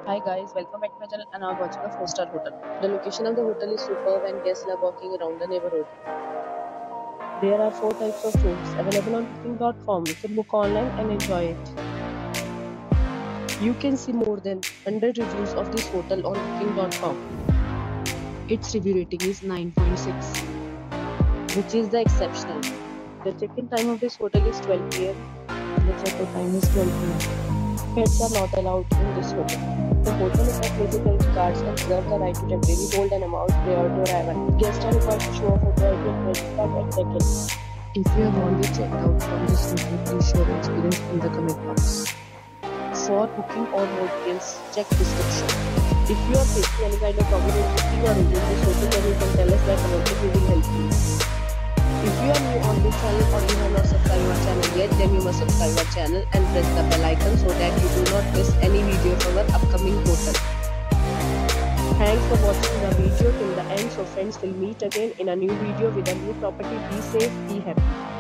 Hi guys, welcome back to my channel and I'm watching a 4-star hotel. The location of the hotel is superb and guests love walking around the neighborhood. There are 4 types of rooms available on booking.com. You can book online and enjoy it. You can see more than 100 reviews of this hotel on booking.com. Its review rating is 9.6, which is the exceptional. The check-in time of this hotel is 12 p.m. The check-out time is 12 p.m. Pets are not allowed in this hotel. The hotel accepts major credit cards and reserves the right to temporarily hold an amount prior to arrival. Guests are required to show a photo ID and credit card at check-in. If you have already checked out from this hotel, please share your experience in the comment box. For booking or more details, check description. If you are facing any kind of problem in booking or using this hotel, then you can tell us that our team will help you. If you are new on this channel or you have not subscribed our channel yet, then you must subscribe our channel and press the bell icon so that you do not miss any video from our upcoming hotel. Thanks for watching the video till the end. So friends, will meet again in a new video with a new property. Be safe, be happy.